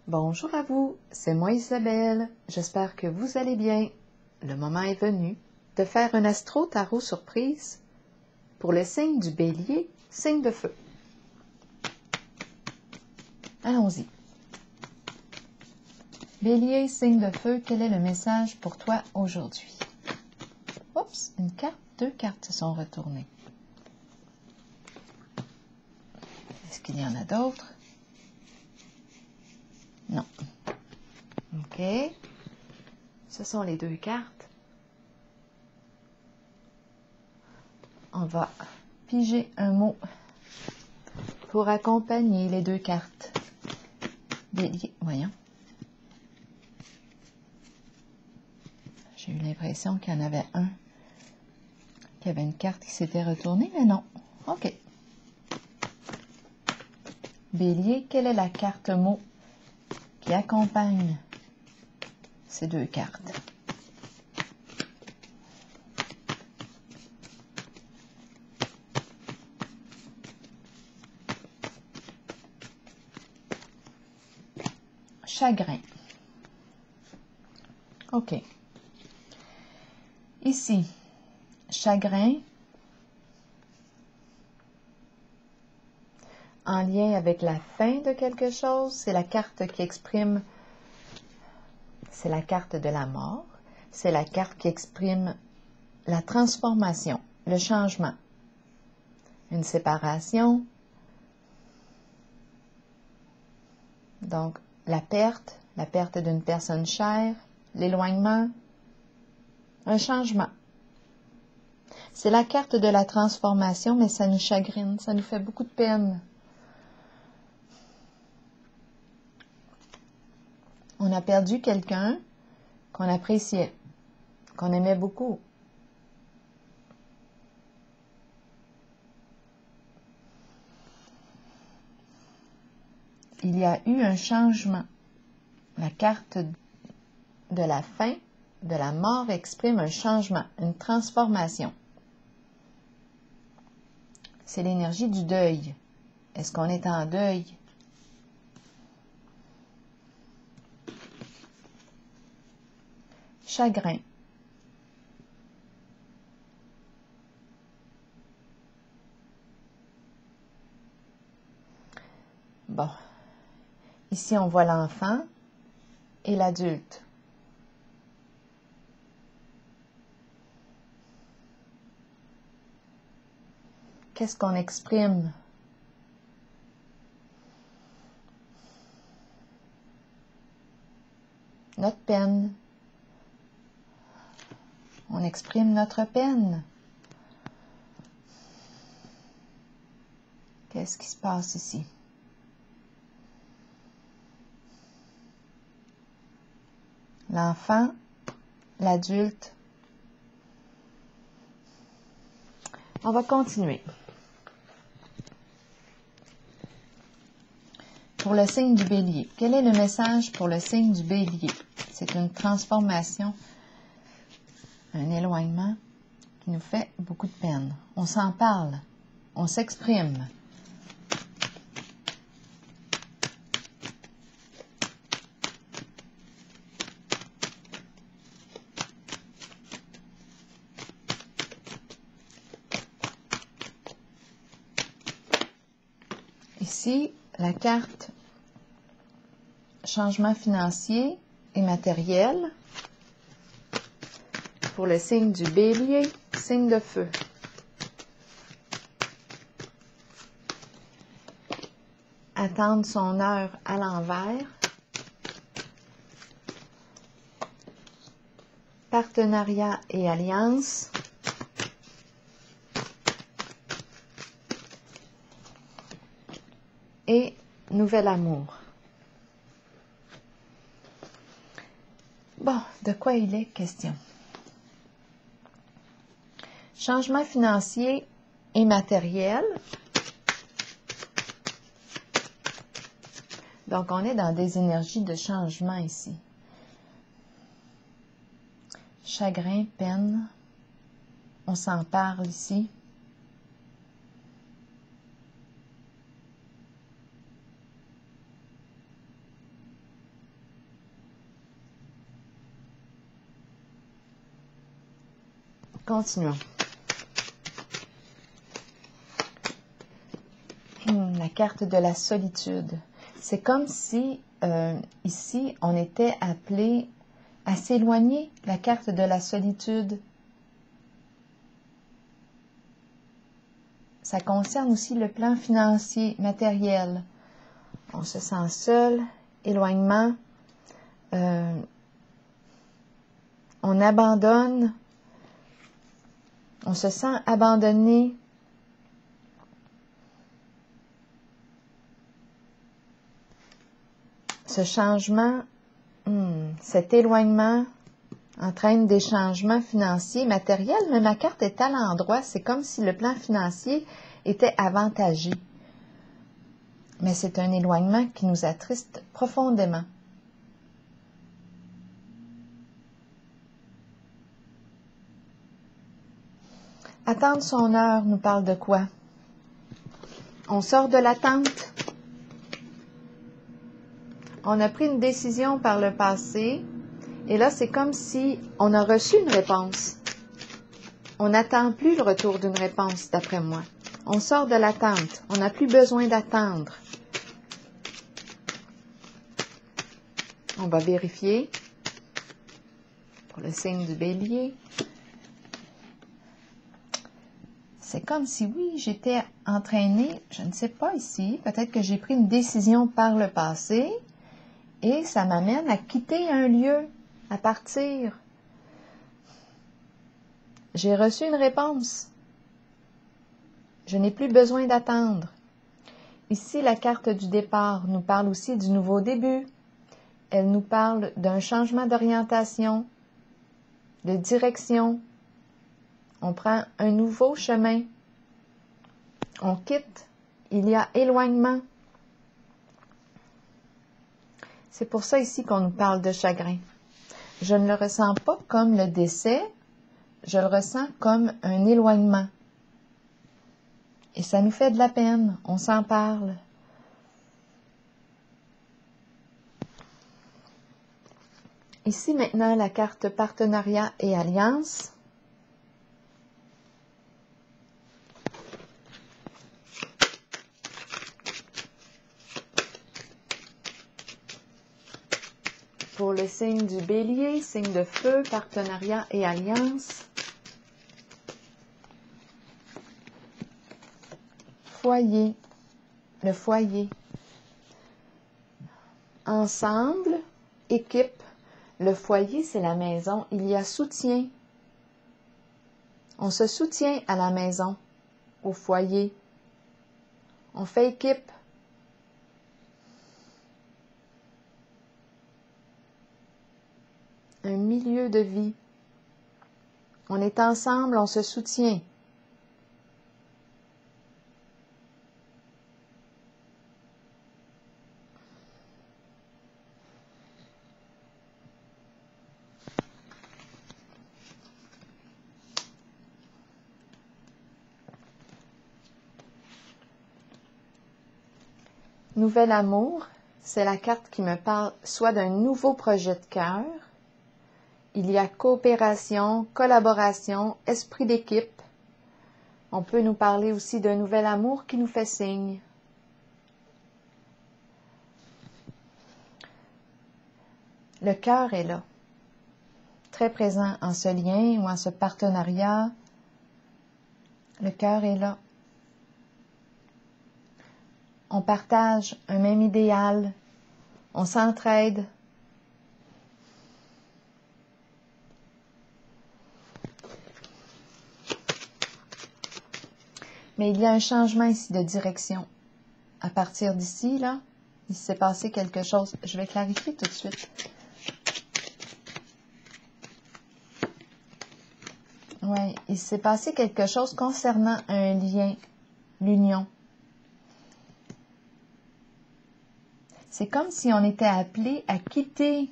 Bonjour à vous, c'est moi Isabelle. J'espère que vous allez bien. Le moment est venu de faire un astro-tarot surprise pour le signe du Bélier, signe de feu. Allons-y. Bélier, signe de feu, quel est le message pour toi aujourd'hui? Oups, une carte, deux cartes se sont retournées. Est-ce qu'il y en a d'autres? Non. OK. Ce sont les deux cartes. On va piger un mot pour accompagner les deux cartes. Bélier, voyons. J'ai eu l'impression qu'il y en avait un, qu'il y avait une carte qui s'était retournée, mais non. OK. Bélier, quelle est la carte mot qui accompagne ces deux cartes? Chagrin. OK. Ici, chagrin, en lien avec la fin de quelque chose, c'est la carte qui exprime, c'est la carte de la mort, c'est la carte qui exprime la transformation, le changement, une séparation, donc la perte d'une personne chère, l'éloignement, un changement. C'est la carte de la transformation, mais ça nous chagrine, ça nous fait beaucoup de peine. On a perdu quelqu'un qu'on appréciait, qu'on aimait beaucoup. Il y a eu un changement. La carte de la fin, de la mort exprime un changement, une transformation. C'est l'énergie du deuil. Est-ce qu'on est en deuil? Chagrin. Bon. Ici, on voit l'enfant et l'adulte. Qu'est-ce qu'on exprime? Notre peine. On exprime notre peine. Qu'est-ce qui se passe ici? L'enfant, l'adulte. On va continuer. Pour le signe du Bélier, quel est le message pour le signe du Bélier? C'est une transformation, un éloignement qui nous fait beaucoup de peine. On s'en parle, on s'exprime. Ici, la carte changement financier et matériel pour le signe du Bélier, signe de feu. Attendre son heure à l'envers. Partenariat et alliance. Et nouvel amour. Bon, de quoi il est question? Changement financier et matériel. Donc, on est dans des énergies de changement ici. Chagrin, peine. On s'en parle ici. Continuons. La carte de la solitude. C'est comme si, ici, on était appelé à s'éloigner, la carte de la solitude. Ça concerne aussi le plan financier, matériel. On se sent seul, éloignement, on abandonne, on se sent abandonné. Ce changement, cet éloignement entraîne des changements financiers, matériels, mais ma carte est à l'endroit. C'est comme si le plan financier était avantagé. Mais c'est un éloignement qui nous attriste profondément. Attendre son heure nous parle de quoi? On sort de l'attente. On a pris une décision par le passé, et là, c'est comme si on a reçu une réponse. On n'attend plus le retour d'une réponse, d'après moi. On sort de l'attente. On n'a plus besoin d'attendre. On va vérifier pour le signe du bélier. C'est comme si, oui, j'étais entraînée, je ne sais pas ici, peut-être que j'ai pris une décision par le passé, et ça m'amène à quitter un lieu, à partir. J'ai reçu une réponse. Je n'ai plus besoin d'attendre. Ici, la carte du départ nous parle aussi du nouveau début. Elle nous parle d'un changement d'orientation, de direction. On prend un nouveau chemin. On quitte. Il y a éloignement. C'est pour ça ici qu'on nous parle de chagrin. Je ne le ressens pas comme le décès, je le ressens comme un éloignement. Et ça nous fait de la peine, on s'en parle. Ici maintenant la carte partenariat et alliance. Pour le signe du bélier, signe de feu, partenariat et alliance. Foyer, le foyer. Ensemble, équipe. Le foyer, c'est la maison. Il y a soutien. On se soutient à la maison, au foyer. On fait équipe. Un milieu de vie. On est ensemble, on se soutient. Nouvel amour, c'est la carte qui me parle soit d'un nouveau projet de cœur. Il y a coopération, collaboration, esprit d'équipe. On peut nous parler aussi d'un nouvel amour qui nous fait signe. Le cœur est là, très présent en ce lien ou en ce partenariat. Le cœur est là. On partage un même idéal, on s'entraide. Mais il y a un changement ici de direction. À partir d'ici, là, il s'est passé quelque chose. Je vais clarifier tout de suite. Oui, il s'est passé quelque chose concernant un lien, l'union. C'est comme si on était appelé à quitter.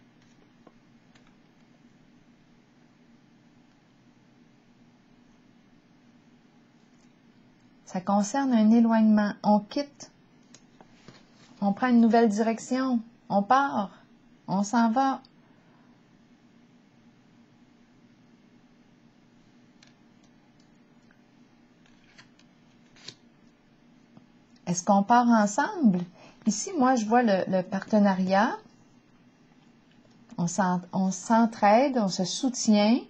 Ça concerne un éloignement. On quitte. On prend une nouvelle direction. On part. On s'en va. Est-ce qu'on part ensemble? Ici, moi, je vois le partenariat. On s'entraide, on se soutient.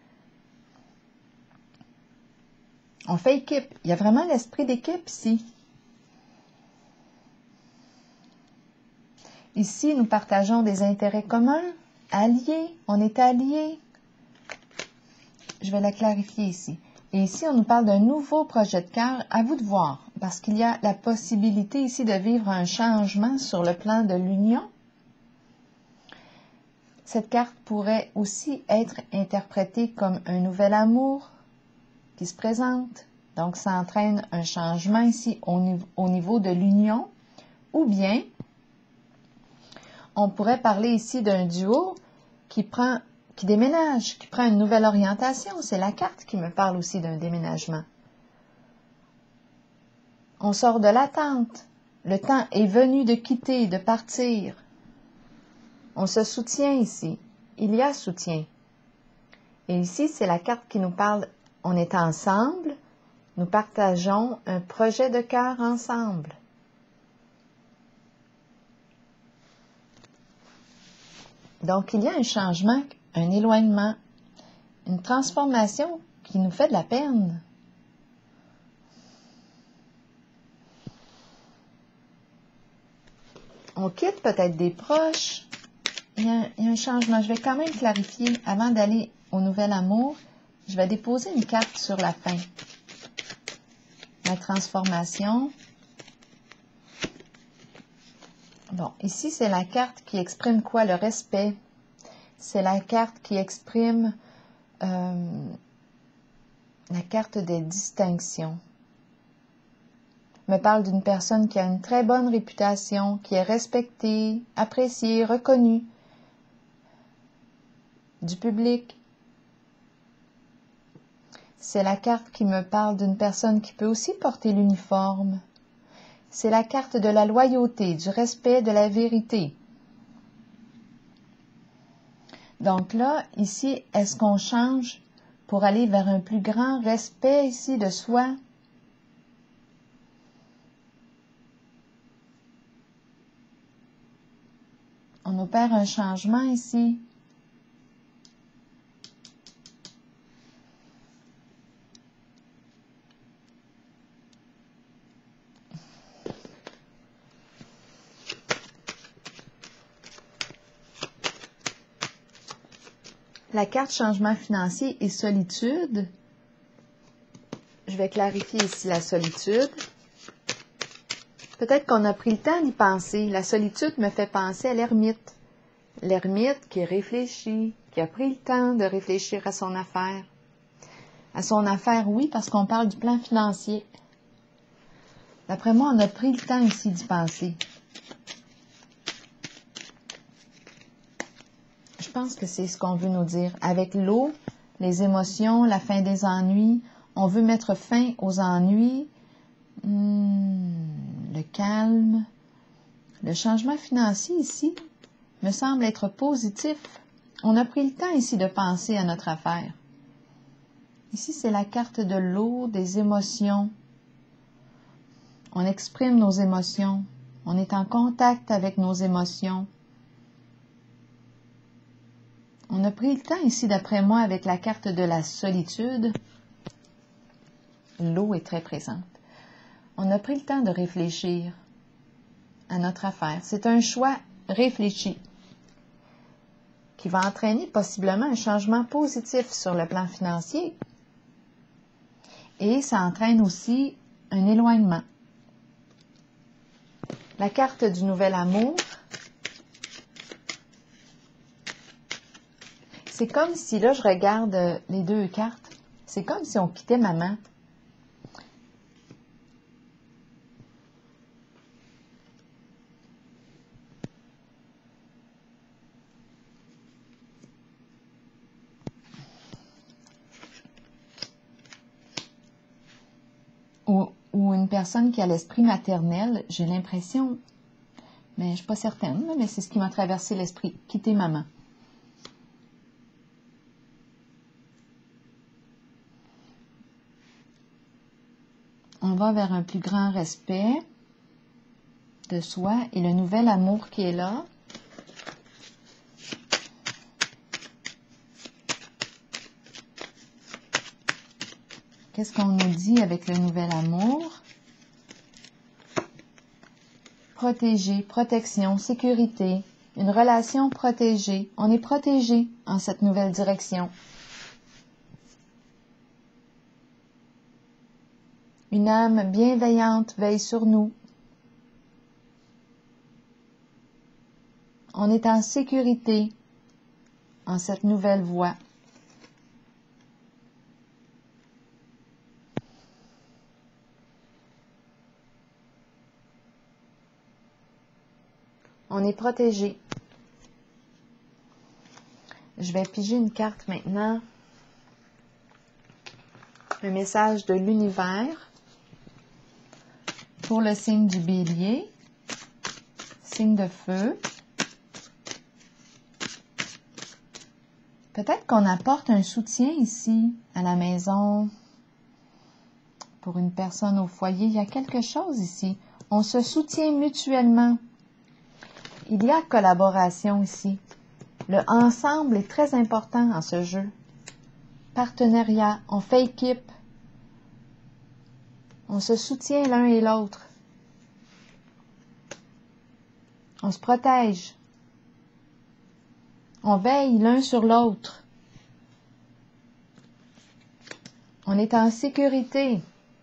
On fait équipe. Il y a vraiment l'esprit d'équipe ici. Ici, nous partageons des intérêts communs, alliés. On est alliés. Je vais la clarifier ici. Et ici, on nous parle d'un nouveau projet de cœur. À vous de voir, parce qu'il y a la possibilité ici de vivre un changement sur le plan de l'union. Cette carte pourrait aussi être interprétée comme un nouvel amour qui se présente. Donc, ça entraîne un changement ici au niveau de l'union. Ou bien, on pourrait parler ici d'un duo qui déménage, qui prend une nouvelle orientation. C'est la carte qui me parle aussi d'un déménagement. On sort de l'attente. Le temps est venu de quitter, de partir. On se soutient ici. Il y a soutien. Et ici, c'est la carte qui nous parle, on est ensemble, nous partageons un projet de cœur ensemble. Donc, il y a un changement, un éloignement, une transformation qui nous fait de la peine. On quitte peut-être des proches. Il y a un changement. Je vais quand même clarifier avant d'aller au nouvel amour. Je vais déposer une carte sur la fin. La transformation. Bon, ici, c'est la carte qui exprime quoi? Le respect. C'est la carte qui exprime la carte des distinctions. Me parle d'une personne qui a une très bonne réputation, qui est respectée, appréciée, reconnue du public. C'est la carte qui me parle d'une personne qui peut aussi porter l'uniforme. C'est la carte de la loyauté, du respect, de la vérité. Donc là, ici, est-ce qu'on change pour aller vers un plus grand respect ici de soi? On opère un changement ici. La carte changement financier et solitude. Je vais clarifier ici la solitude. Peut-être qu'on a pris le temps d'y penser. La solitude me fait penser à l'ermite. L'ermite qui réfléchit, qui a pris le temps de réfléchir à son affaire. À son affaire, oui, parce qu'on parle du plan financier. D'après moi, on a pris le temps ici d'y penser. Je pense que c'est ce qu'on veut nous dire. Avec l'eau, les émotions, la fin des ennuis, on veut mettre fin aux ennuis, le calme. Le changement financier ici me semble être positif. On a pris le temps ici de penser à notre affaire. Ici, c'est la carte de l'eau, des émotions. On exprime nos émotions. On est en contact avec nos émotions. On a pris le temps ici, d'après moi, avec la carte de la solitude. L'eau est très présente. On a pris le temps de réfléchir à notre affaire. C'est un choix réfléchi qui va entraîner possiblement un changement positif sur le plan financier. Et ça entraîne aussi un éloignement. La carte du nouvel amour. C'est comme si, là, je regarde les deux cartes, c'est comme si on quittait maman. Ou une personne qui a l'esprit maternel, j'ai l'impression, mais je ne suis pas certaine, mais c'est ce qui m'a traversé l'esprit, quitter maman. On va vers un plus grand respect. de soi et le nouvel amour qui est là. Qu'est-ce qu'on nous dit avec le nouvel amour? Protéger, protection, sécurité, une relation protégée. On est protégé en cette nouvelle direction. Une âme bienveillante veille sur nous. On est en sécurité en cette nouvelle voie. On est protégé. Je vais piger une carte maintenant. Un message de l'univers pour le signe du Bélier, signe de feu. Peut-être qu'on apporte un soutien ici à la maison pour une personne au foyer. Il y a quelque chose ici. On se soutient mutuellement. Il y a collaboration ici. Le ensemble est très important en ce jeu. Partenariat, on fait équipe. On se soutient l'un et l'autre. On se protège. On veille l'un sur l'autre. On est en sécurité.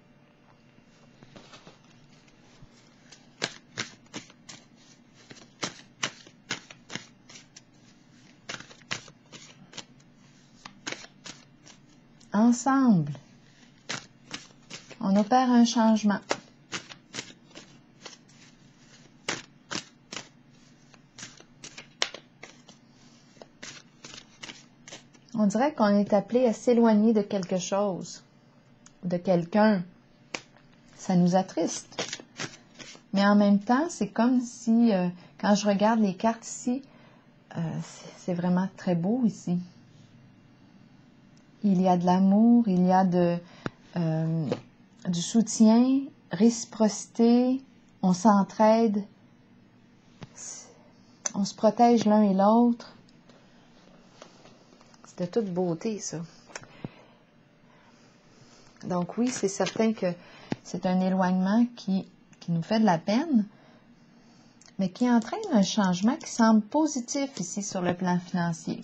Ensemble, on opère un changement. On dirait qu'on est appelé à s'éloigner de quelque chose, de quelqu'un. Ça nous attriste. Mais en même temps, c'est comme si, quand je regarde les cartes ici, c'est vraiment très beau ici. Il y a de l'amour, il y a du soutien, réciprocité, on s'entraide, on se protège l'un et l'autre. C'est de toute beauté, ça. Donc oui, c'est certain que c'est un éloignement qui nous fait de la peine, mais qui entraîne un changement qui semble positif ici sur le plan financier.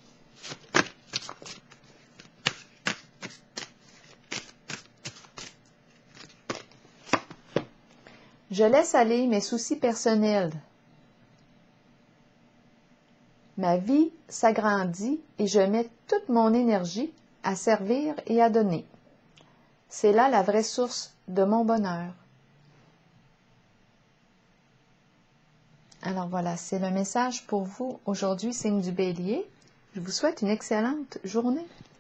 Je laisse aller mes soucis personnels. Ma vie s'agrandit et je mets toute mon énergie à servir et à donner. C'est là la vraie source de mon bonheur. Alors voilà, c'est le message pour vous aujourd'hui, signe du Bélier. Je vous souhaite une excellente journée.